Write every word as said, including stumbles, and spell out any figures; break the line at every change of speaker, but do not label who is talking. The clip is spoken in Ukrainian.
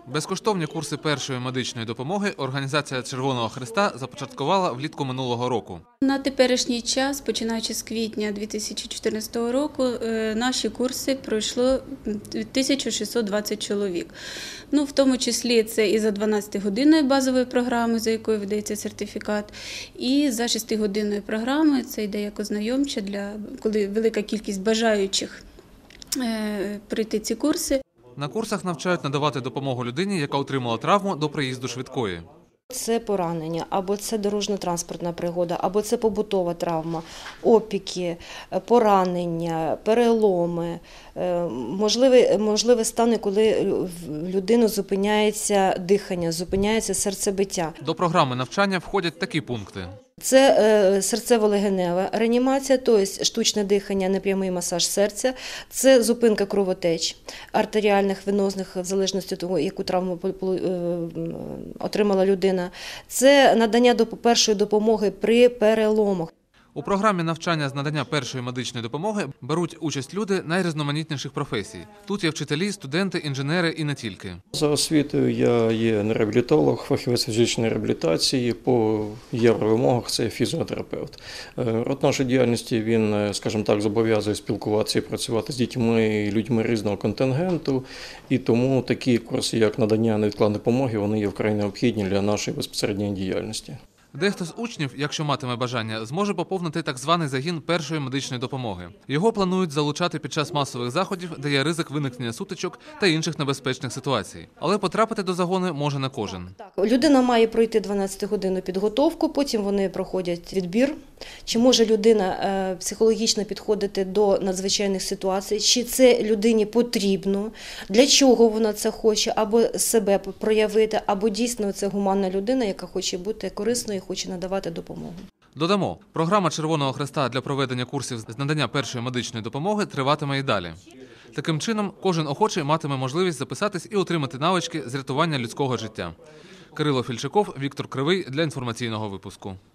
Безкоштовні курси першої медичної допомоги організація Червоного Хреста започаткувала влітку минулого року.
На теперішній час, починаючи з квітня дві тисячі чотирнадцятого року, наші курси пройшло тисяча шістсот двадцять чоловік. Ну, в тому числі це і за дванадцятигодинною базовою програмою, за якою видається сертифікат, і за шестигодинною програмою, це йде як ознайомча, для, коли велика кількість бажаючих пройти ці курси.
На курсах навчають надавати допомогу людині, яка отримала травму до приїзду швидкої.
Це поранення, або це дорожньо-транспортна пригода, або це побутова травма, опіки, поранення, переломи, можливі, можливі стани, коли в людини зупиняється дихання, зупиняється серцебиття.
До програми навчання входять такі пункти.
Це серцево-легенева реанімація, тобто штучне дихання, непрямий масаж серця, це зупинка кровотеч артеріальних, венозних, в залежності від того, яку травму отримала людина, це надання першої допомоги при переломах.
У програмі навчання з надання першої медичної допомоги беруть участь люди найрізноманітніших професій. Тут є вчителі, студенти, інженери і не тільки.
За освітою я є реабілітолог, фахівець фізичної реабілітації, по євровимогах це фізіотерапевт. Род нашої діяльності, він, скажімо так, зобов'язує спілкуватися і працювати з дітьми і людьми різного контингенту, і тому такі курси, як надання невідкладної допомоги, вони є вкрай необхідні для нашої безпосередньої діяльності.
Дехто з учнів, якщо матиме бажання, зможе поповнити так званий загін першої медичної допомоги. Його планують залучати під час масових заходів, де є ризик виникнення сутичок та інших небезпечних ситуацій. Але потрапити до загону може не кожен.
Людина має пройти дванадцятигодинну підготовку, потім вони проходять відбір. Чи може людина психологічно підходити до надзвичайних ситуацій, чи це людині потрібно, для чого вона це хоче, або себе проявити, або дійсно це гуманна людина, яка хоче бути корисною і хоче надавати допомогу.
Додамо, програма Червоного Хреста для проведення курсів з надання першої медичної допомоги триватиме і далі. Таким чином, кожен охочий матиме можливість записатись і отримати навички з рятування людського життя. Кирило Фільчаков, Віктор Кривий для інформаційного випуску.